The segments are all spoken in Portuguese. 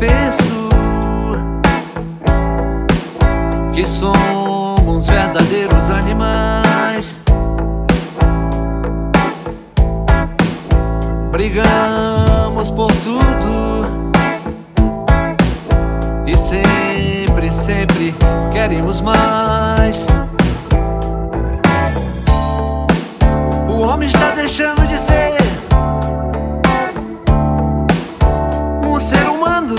penso que somos verdadeiros animais. Brigamos por tudo e sempre, sempre queremos mais. O homem está deixando de ser um ser humano.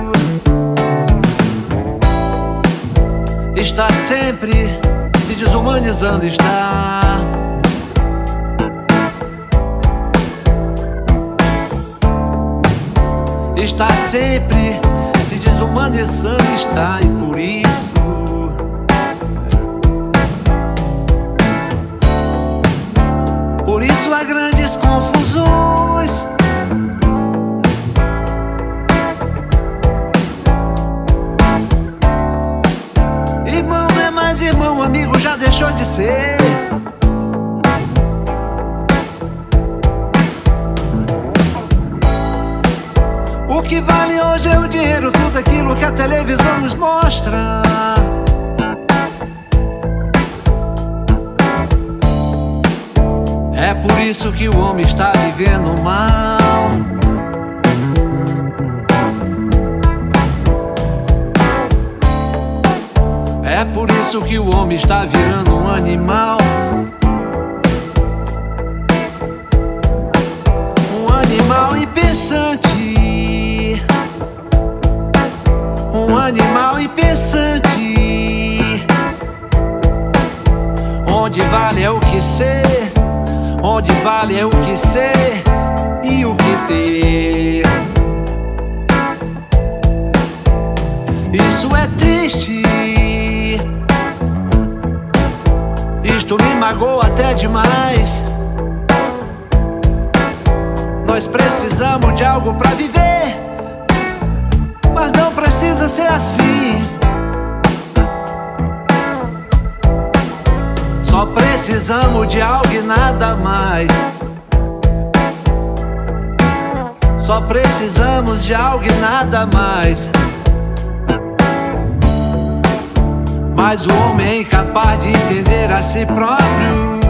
Está sempre se desumanizando, está sempre se desumanizando, está. E por isso há grandes confusões. Irmão não é mais irmão, amigo já deixou de ser. O que vale hoje é o dinheiro, tudo aquilo que a televisão nos mostra. É por isso que o homem está vivendo mal. É por isso que o homem está virando um animal. Um animal impensante. Um animal impensante. Onde vale é o que ser, onde vale é o que ser e o que ter. Isso é triste, isto me magoa até demais. Nós precisamos de algo pra viver, mas não precisa ser assim. Só precisamos de algo e nada mais. Só precisamos de algo e nada mais. Mas o homem é incapaz de entender a si próprio.